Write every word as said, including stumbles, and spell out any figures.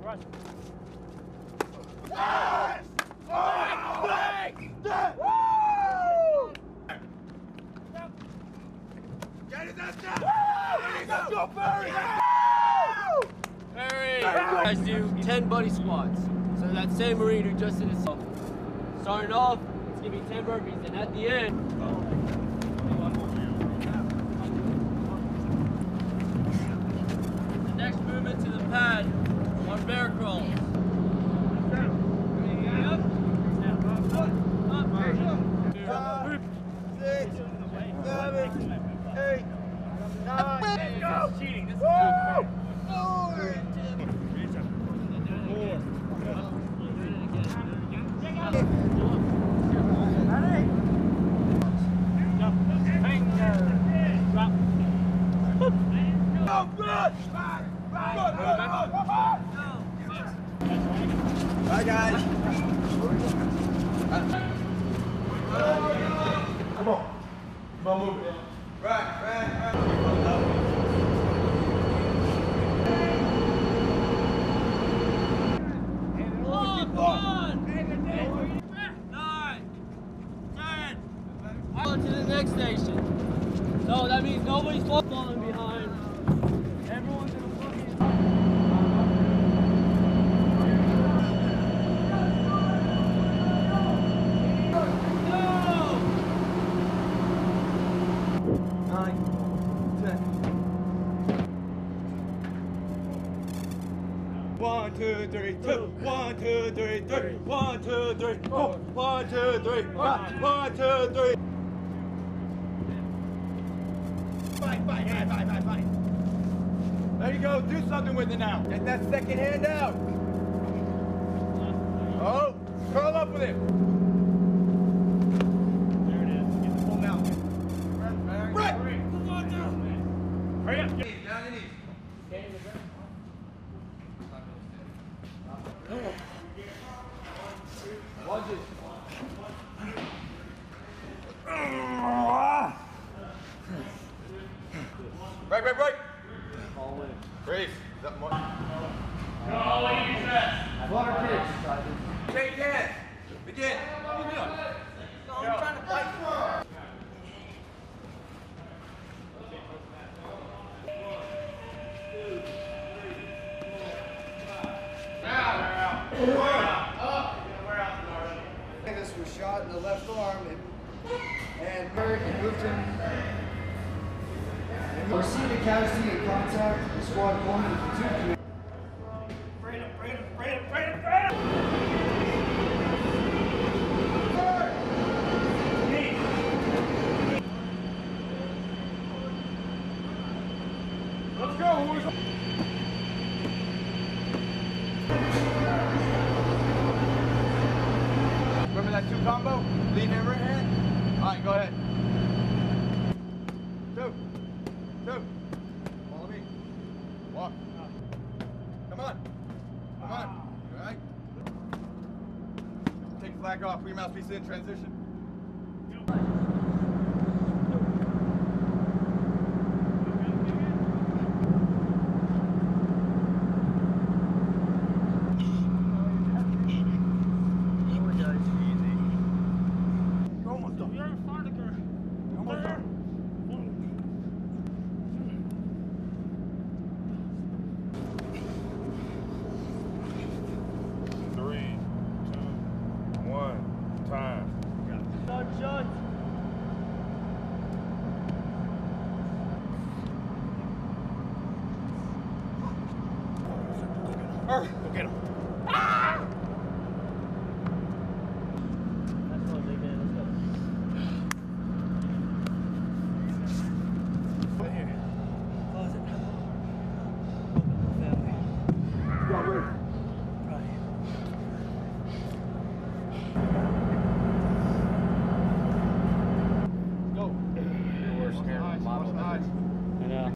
Run. Yes! Get it, that's down! Let's go, Ferry! Ferry! You guys do ten buddy squats. So that same Marine who just did his starting off, it's gonna be ten burpees, and at the end, the next movement to the pad on bear crawls. Six, seven, eight, nine, let's go! This is cheating. This is Woo! Bye, guys. Come on. Come on, move it. Right, right, right. On to the next station. So that means nobody's falling behind. Everyone's in a fucking... Nine, ten. One, two, three, two. One, two, three, three. One, two, three, four. One, two, three, five. One, two, three. Fight, fight, fight, fight, fight, fight. There you go. Do something with it now. Get that second hand out. Oh, curl up with it. There it is. Get the full mount. Right. Come on down. Hurry up. Down your knees. Lunges. Right, right, right. All in. Brace. Is that more? Go, ladies, rest. Flutter kicks. Shake hands. Begin. What are you doing? No, I'm trying to fight. This was shot in the left arm, and, and Merrick moved him. And we received a casualty in contact. The squad formed in platoon. Freedom, freedom, freedom, freedom, freedom! Let's go. Remember that two combo? Lead in right hand? Alright, go ahead. Two. Two. Follow me. Walk. Come on. Come on. Alright. Take the flag off. Put your mouthpiece in. Transition. Earth.